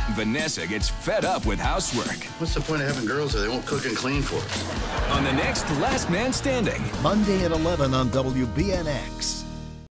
Vanessa gets fed up with housework. What's the point of having girls if they won't cook and clean for us? On the next Last Man Standing. Monday at 11 on WBNX.